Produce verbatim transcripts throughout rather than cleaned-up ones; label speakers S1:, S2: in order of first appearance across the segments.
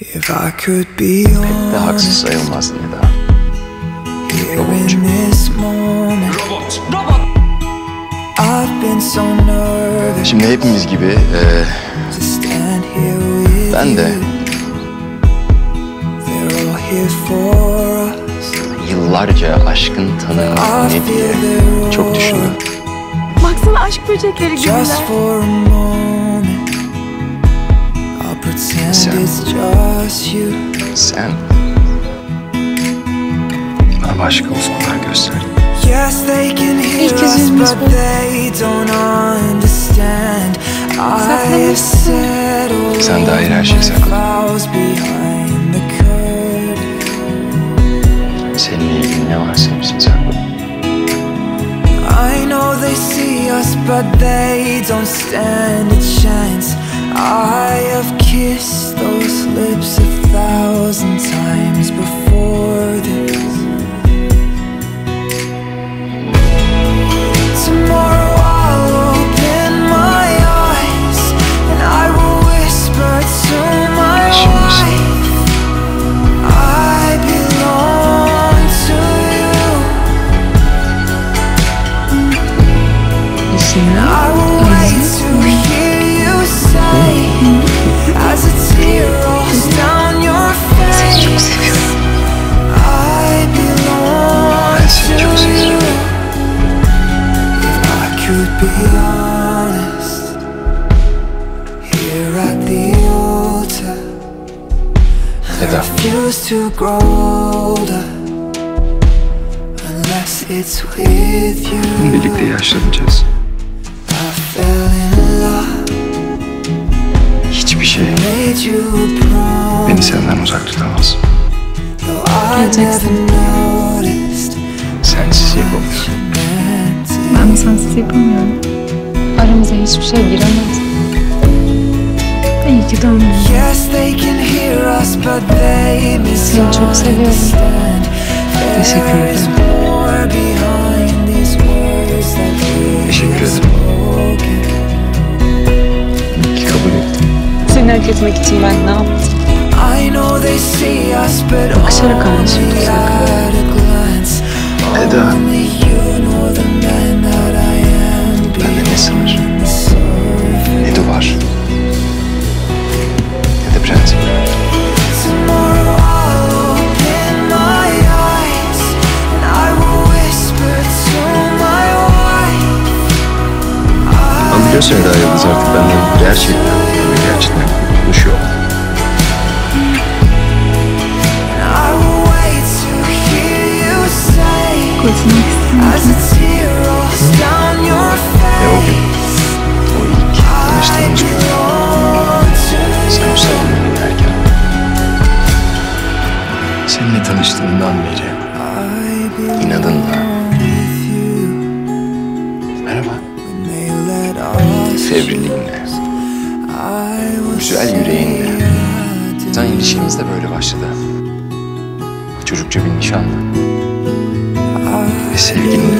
S1: Pek de haksız sayılmazsın Eda. Robotçu.
S2: Robot! Robot!
S1: Şimdi hepimiz gibi e, ben de yıllarca aşkın tanımı ne diye çok düşündüm.
S3: Baksana aşk böcekleri gibiler.
S1: Sen, sen bana başka uzmanlar gösterdin.
S3: İlk yüzümüz bu. Saklamışsın.
S1: Sen dair her şeyi sakladın. Seninle ilgili ne varsa hepsini sakladın.
S4: I know they see us, but they don't stand a chance. I have kissed those lips a thousand times before this. Tomorrow I'll open my eyes and I will whisper to my wife, I belong to you. And I will wait to hear you say, as a tear rolls down your face, I belong to you. If I could be honest, here at the altar, I refuse to grow older unless it's with you.
S1: Birlikte yaşlanacağız. Hiçbir şey beni senden uzak tutamaz.
S3: Geleceksin.
S1: Sensiz yapamıyorum.
S3: Ben de sensiz yapamıyorum. Aramıza hiçbir şey giremez. İyi ki doğdun. Seni çok seviyorum.
S1: Teşekkür ederim. Teşekkür ederim. İyi ki kabul ettim.
S3: Seni hak etmek için ben ne yaptım? Bakışarak anlaşıldı Serkan.
S1: Eda. Bende ne sınır, ne duvar, ne de prensip. Ama biliyorsun Eda Yıldız artık benden gerçekten, gerçekten kurtuluş yok.
S3: Kurtulmak istemiyorum.
S1: Ve o gün, o ilk tanıştığımız gün, sen o salonda inerken, seninle tanıştığımdan beri inadınla, merhaba, fevrilinle, güzel yüreğinle, zaten ilişkimiz de böyle başladı. Çocukça bir nişanla ve sevginle.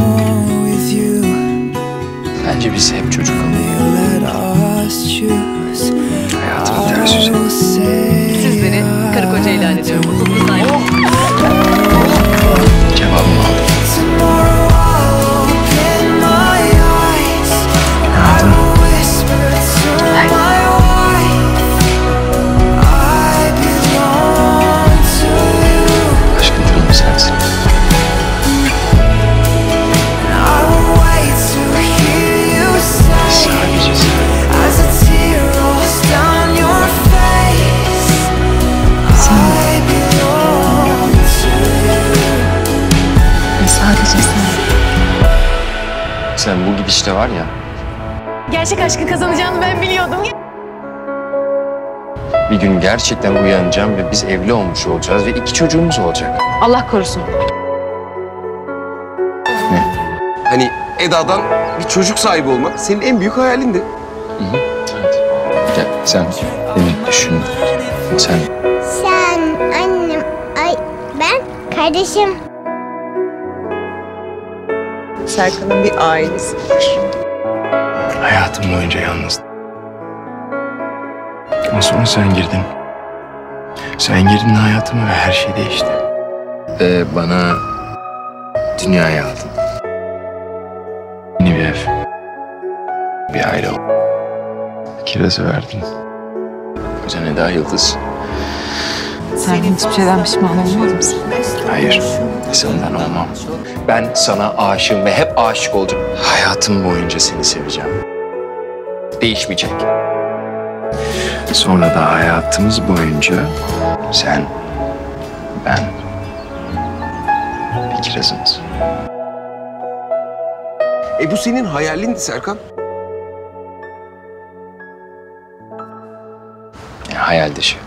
S1: Bence biz hep çocuk kaldık. Hayatımı ters yüz ettim.
S5: Sizleri karı koca ilan ediyorum. Mutluluk sahibi.
S1: Cevabımı aldım. Aşkın tanımı sensin. Sadece sen.
S3: Sadece sen.
S1: Sen bu gidişte var ya,
S3: Gerçek aşkı kazanacağını ben biliyordum.
S1: bir gün gerçekten uyanacağım ve biz evli olmuş olacağız ve iki çocuğumuz olacak.
S3: Allah korusun.
S1: Ne?
S2: Hani Eda'dan bir çocuk sahibi olmak senin en büyük hayalindi.
S1: Hı hı. Evet. Gel sen beni düşün. Sen
S6: Sen, annem, ay ben, kardeşim.
S5: Serkan'ın bir ailesi var.
S1: hayatım boyunca yalnızdım. Ama sonra sen girdin. Sen girdin hayatıma ve her şey değişti. Ve bana dünyayı aldın. Yeni bir ev. Bir aile ol. Kirazı verdin. O yüzden Eda Yıldız.
S3: Sen hiçbir şeyden pişman olmaz mısın?
S1: Hayır, senden olmam. Ben sana aşığım ve hep aşık olacağım. Hayatım boyunca seni seveceğim. Değişmeyecek. Sonra da hayatımız boyunca sen, ben, bir kirazımız.
S2: E bu senin hayalindi Serkan.
S1: Yani hayal dışı.